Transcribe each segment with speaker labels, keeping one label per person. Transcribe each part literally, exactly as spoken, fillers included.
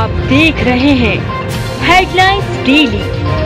Speaker 1: आप देख रहे हैं headlines daily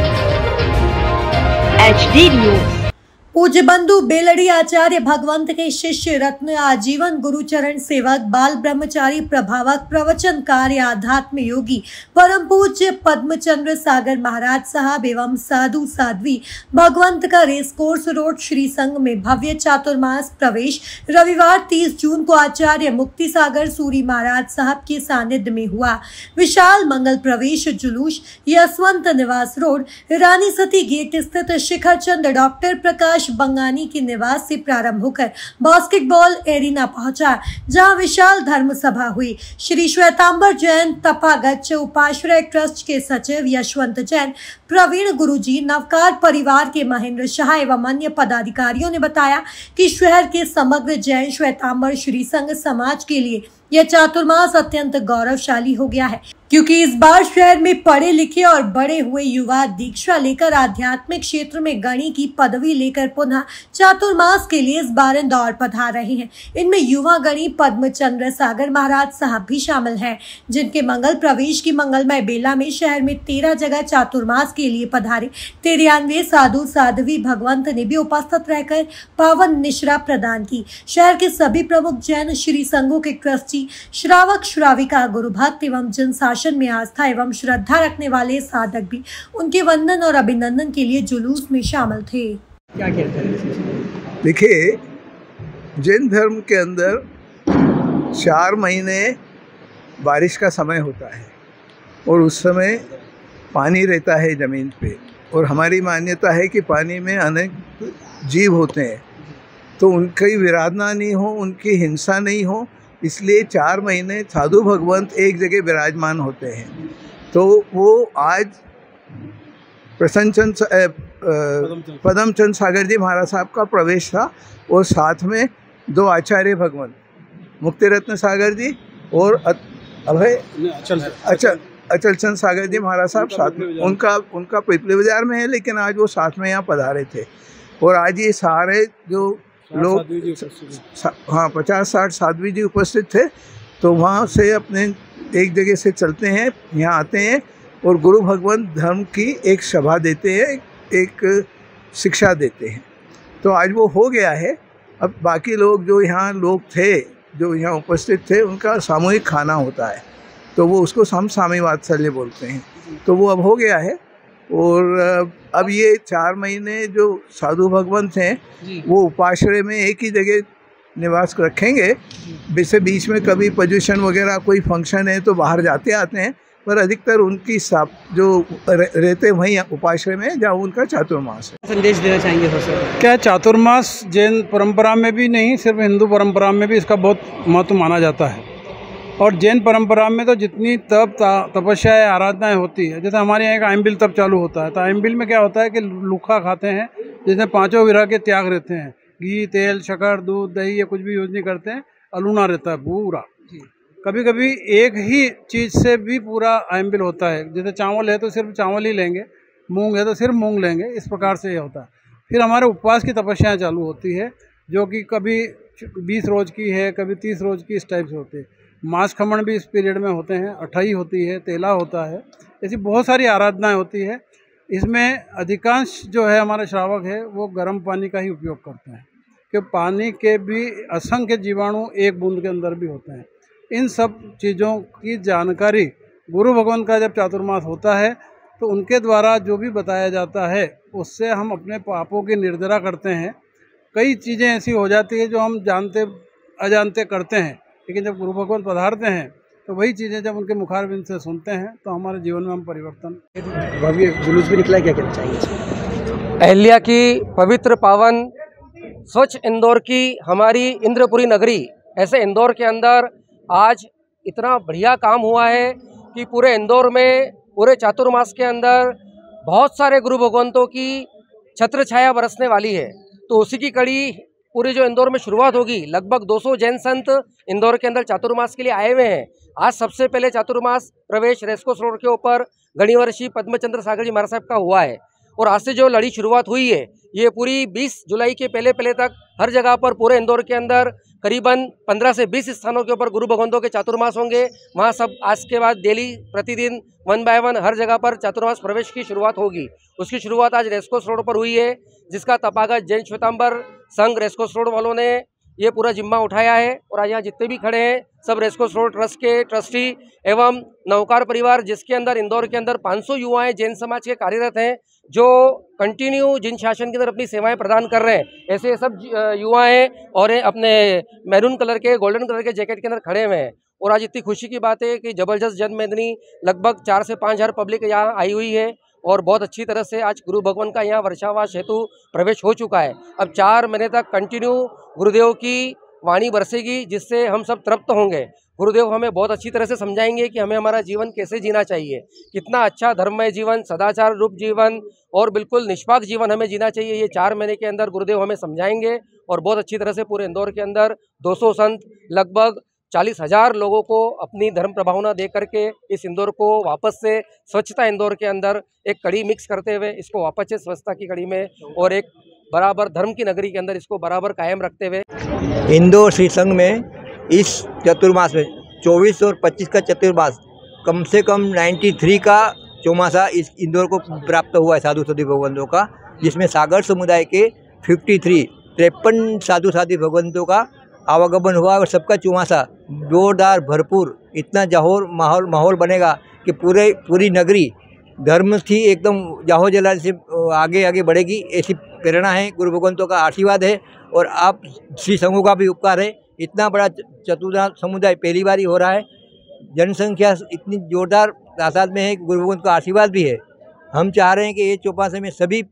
Speaker 1: H D news.
Speaker 2: पूज्य बंधु बेलड़ी आचार्य भगवंत के शिष्य रत्न आजीवन गुरुचरण सेवक बाल ब्रह्मचारी प्रभावक प्रवचन कार्य आध्यात्म योगी परम पूज्य पद्मचंद्र सागर महाराज साहब एवं साधु साध्वी भगवंत का रेस कोर्स रोड श्री संघ में भव्य चातुर्मास प्रवेश रविवार तीस जून को आचार्य मुक्ति सागर सूरी महाराज साहब के सानिध्य में हुआ। विशाल मंगल प्रवेश जुलूस यशवंत निवास रोड रानी सती गेट स्थित शिखर चंद डॉक्टर प्रकाश बंगानी के निवास से प्रारंभ होकर बास्केटबॉल एरिना पहुंचा, जहां विशाल धर्म सभा हुई। श्री श्वेतांबर जैन तपागच्छ उपाश्रय ट्रस्ट के सचिव यशवंत जैन, प्रवीण गुरुजी, नवकार परिवार के महेंद्र शाह एवं अन्य पदाधिकारियों ने बताया कि शहर के समग्र जैन श्वेतांबर श्री संघ समाज के लिए यह चातुर्मास अत्यंत गौरवशाली हो गया है, क्योंकि इस बार शहर में पढ़े लिखे और बड़े हुए युवा दीक्षा लेकर आध्यात्मिक क्षेत्र में गणी की पदवी लेकर पुनः चातुर्मास के लिए इस बार इंदौर पधार रहे हैं। इनमें युवा गणी पद्मचंद्र सागर महाराज साहब भी शामिल हैं, जिनके मंगल प्रवेश की मंगलमय बेला में शहर में तेरह जगह चातुर्मास के लिए पधारे तिरानवे साधु साध्वी भगवंत ने भी उपस्थित रहकर पावन निश्रा प्रदान की। शहर के सभी प्रमुख जैन श्री संघों के ट्रस्टी, श्रावक श्राविका, गुरु भक्त एवं जन शासन में आस्था एवं श्रद्धा रखने वाले साधक भी उनके वंदन और अभिनंदन के लिए जुलूस में शामिल थे।
Speaker 3: क्या कहते हैं?
Speaker 4: देखिए, जैन धर्म के अंदर चार महीने बारिश का समय होता है और उस समय पानी रहता है ज़मीन पे, और हमारी मान्यता है कि पानी में अनेक जीव होते हैं, तो उनकी विराधना नहीं हो, उनकी हिंसा नहीं हो, इसलिए चार महीने साधु भगवंत एक जगह विराजमान होते हैं। तो वो आज प्रसन्नचंद पद्मचंद सागर जी महाराज साहब का प्रवेश था, और साथ में दो आचार्य भगवंत मुक्ति रत्न सागर जी और अभय अचल अचल चंद सागर जी महाराज साहब साथ में, उनका उनका पिपली बाजार में है, लेकिन आज वो साथ में यहाँ पधारे थे। और आज ये सारे जो लोग, हाँ, पचास साठ साध्वी जी उपस्थित थे, तो वहाँ से अपने एक जगह से चलते हैं, यहाँ आते हैं और गुरु भगवंत धर्म की एक सभा देते हैं, एक शिक्षा देते हैं। तो आज वो हो गया है। अब बाकी लोग जो यहाँ लोग थे, जो यहाँ उपस्थित थे, उनका सामूहिक खाना होता है, तो वो उसको हम सामी वात्सल्य बोलते हैं। तो वो अब हो गया है। और अब ये चार महीने जो साधु भगवंत हैं वो उपाश्रय में एक ही जगह निवास रखेंगे। वैसे बीच में कभी पोजीशन वगैरह कोई फंक्शन है तो बाहर जाते आते हैं, पर अधिकतर उनकी सब जो रहते वहीं उपाश्रय में जहाँ उनका चातुर्मास है।
Speaker 3: संदेश देना चाहेंगे सर?
Speaker 5: क्या चातुर्मास जैन परंपरा में भी नहीं, सिर्फ हिंदू परंपरा में भी इसका बहुत महत्व माना जाता है। और जैन परंपरा में तो जितनी तप तपस्याएं आराधनाएं होती है, जैसे हमारे यहाँ एक आइमबिल तप चालू होता है, तो आइमबिल में क्या होता है कि लूखा खाते हैं, जिसमें पांचों विरह के त्याग रहते हैं, घी, तेल, शक्कर, दूध, दही, ये कुछ भी यूज नहीं करते हैं, अलूना रहता है पूरा। कभी कभी एक ही चीज़ से भी पूरा आइमबिल होता है, जैसे चावल है तो सिर्फ चावल ही लेंगे, मूंग है तो सिर्फ मूंग लेंगे, इस प्रकार से ये होता है। फिर हमारे उपवास की तपस्याएँ चालू होती है, जो कि कभी बीस रोज़ की है, कभी तीस रोज़ की, इस टाइप से होती है। मांस खमण भी इस पीरियड में होते हैं, अठाई होती है, तेला होता है, ऐसी बहुत सारी आराधनाएं होती है। इसमें अधिकांश जो है हमारे श्रावक है वो गर्म पानी का ही उपयोग करते हैं, कि पानी के भी असंख्य जीवाणु एक बूंद के अंदर भी होते हैं। इन सब चीज़ों की जानकारी गुरु भगवान का जब चातुर्मास होता है तो उनके द्वारा जो भी बताया जाता है, उससे हम अपने पापों की निर्जरा करते हैं। कई चीज़ें ऐसी हो जाती है जो हम जानते अजानते करते हैं, लेकिन जब गुरु भगवान पधारते हैं तो वही चीज़ें जब उनके मुखारबिंद से सुनते हैं तो हमारे जीवन में हम परिवर्तन।
Speaker 3: भव्य जुलूस भी निकला, क्या कहना चाहिए?
Speaker 6: अहिल्या की पवित्र पावन स्वच्छ इंदौर की हमारी इंद्रपुरी नगरी, ऐसे इंदौर के अंदर आज इतना बढ़िया काम हुआ है कि पूरे इंदौर में पूरे चातुर्मास के अंदर बहुत सारे गुरु भगवंतों की छत्र छाया बरसने वाली है। तो उसी की कड़ी पूरी जो इंदौर में शुरुआत होगी, लगभग दो सौ जैन संत इंदौर के अंदर चातुर्मास के लिए आए हुए हैं। आज सबसे पहले चातुर्मास प्रवेश रेसकोर्स रोड के ऊपर गणिवर्षी पद्मचंद्र सागर जी महाराज साहब का हुआ है, और आज से जो लड़ी शुरुआत हुई है ये पूरी बीस जुलाई के पहले पहले तक हर जगह पर पूरे इंदौर के अंदर करीबन पंद्रह से बीस स्थानों के ऊपर गुरु भगवंतों के चातुर्मास होंगे। वहाँ सब आज के बाद डेली प्रतिदिन वन बाय वन हर जगह पर चातुर्मास प्रवेश की शुरुआत होगी। उसकी शुरुआत आज रेसकोर्स रोड पर हुई है, जिसका तपागत जैन श्वेतांबर संघ रेसकोर्स रोड वालों ने ये पूरा जिम्मा उठाया है। और आज यहाँ जितने भी खड़े हैं सब रेसकोर्स रोड ट्रस्ट के ट्रस्टी एवं नौकार परिवार, जिसके अंदर इंदौर के अंदर पाँच सौ युवाएं जैन समाज के कार्यरत हैं, जो कंटिन्यू जिन शासन के अंदर अपनी सेवाएं प्रदान कर रहे हैं। ऐसे सब युवा हैं और अपने मैरून कलर के गोल्डन कलर के जैकेट के अंदर खड़े हुए हैं। और आज इतनी खुशी की बात है कि जबरदस्त जनमेदनी लगभग चार से पाँच हज़ार पब्लिक यहाँ आई हुई है और बहुत अच्छी तरह से आज गुरु भगवान का यहाँ वर्षावास हेतु प्रवेश हो चुका है। अब चार महीने तक कंटिन्यू गुरुदेव की वाणी बरसेगी, जिससे हम सब तृप्त होंगे। गुरुदेव हमें बहुत अच्छी तरह से समझाएंगे कि हमें हमारा जीवन कैसे जीना चाहिए, कितना अच्छा धर्ममय जीवन, सदाचार रूप जीवन और बिल्कुल निष्पाक जीवन हमें जीना चाहिए। ये चार महीने के अंदर गुरुदेव हमें समझाएंगे और बहुत अच्छी तरह से पूरे इंदौर के अंदर दो सौ संत लगभग चालीस हजार लोगों को अपनी धर्म प्रभावना दे करके इस इंदौर को वापस से स्वच्छता इंदौर के अंदर एक कड़ी मिक्स करते हुए इसको वापस से स्वच्छता की कड़ी में और एक बराबर धर्म की नगरी के अंदर इसको बराबर कायम रखते हुए
Speaker 7: इंदौर श्री संघ में इस चतुर्मास में चौबीस और पच्चीस का चतुर्मास कम से कम तिरानवे का चौमासा इस इंदौर को प्राप्त हुआ है साधु साधी भगवंतों का, जिसमें सागर समुदाय के तिरेपन तिरपन साधु साधी भगवंतों का आवागमन हुआ और सबका चौमासा जोरदार भरपूर इतना जहोर माहौल माहौल बनेगा कि पूरे पूरी नगरी धर्म थी एकदम जाहो जलाल से आगे आगे बढ़ेगी। ऐसी प्रेरणा है, गुरु भगवंतों का आशीर्वाद है और आप श्री संघों का भी उपकार है। इतना बड़ा चतुर्मास समुदाय पहली बार ही हो रहा है, जनसंख्या इतनी जोरदार तादाद में है, गुरु भगवंत का आशीर्वाद भी है। हम चाह रहे हैं कि ये चौपासे में सभी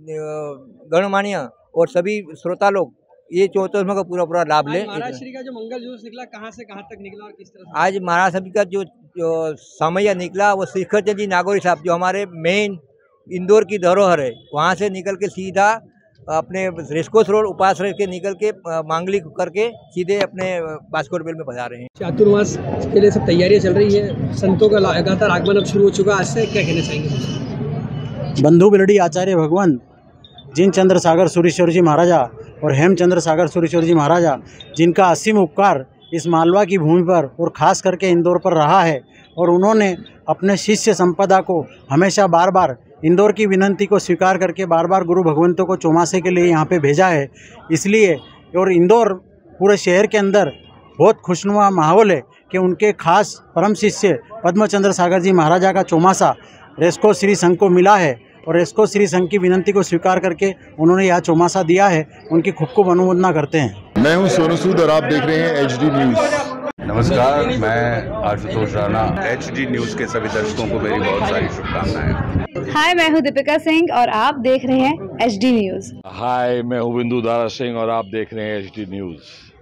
Speaker 7: गणमान्य और सभी श्रोता लोग ये चौतरफा का पूरा पूरा लाभ ले।
Speaker 3: महाराज श्री का जो मंगल जुलूस निकला कहाँ से कहाँ तक निकला और किस तरह से?
Speaker 7: आज महाराज श्री का जो, जो समय निकला वो शिखर जी नागौरी साहब जो हमारे मेन इंदौर की धरोहर है, वहाँ से निकल के सीधा अपने रेसकोर्स रोड उपास के निकल के मांगलिक करके सीधे अपने बास्कोट बेल में पहुँचा रहे हैं।
Speaker 3: चातुर्मास के लिए सब तैयारियां चल रही है, संतों का लगातार आगमन अब शुरू हो चुका है। आज से क्या कहना चाहेंगे?
Speaker 8: बंधु बेलड़ी आचार्य भगवान जिन चंद्र सागर सूरीश्वर जी महाराजा और हेमचंद्र सागर सूरीश्वर जी महाराजा, जिनका असीम उपकार इस मालवा की भूमि पर और ख़ास करके इंदौर पर रहा है और उन्होंने अपने शिष्य संपदा को हमेशा बार बार इंदौर की विनंती को स्वीकार करके बार बार गुरु भगवंतों को चौमासे के लिए यहाँ पे भेजा है। इसलिए और इंदौर पूरे शहर के अंदर बहुत खुशनुमा माहौल है कि उनके खास परम शिष्य पद्मचंद्र सागर जी महाराजा का चौमासा रेस्को श्री संघ को मिला है और रेस्को श्री संघ की विनंती को स्वीकार करके उन्होंने यहाँ चौमासा दिया है। उनकी खूब खूब अनुमोदना करते हैं।
Speaker 9: मैं हूँ सोनू सूद और आप देख रहे हैं एच डी न्यूज़।
Speaker 10: नमस्कार, मैं Ashutosh Rana. H D news के सभी दर्शकों को मेरी बहुत सारी शुभकामनाएं।
Speaker 11: हाय, मैं हूँ दीपिका सिंह और आप देख रहे हैं एच डी न्यूज़।
Speaker 9: हाय, मैं हूँ बिंदु दारा सिंह और आप देख रहे हैं एच डी न्यूज़।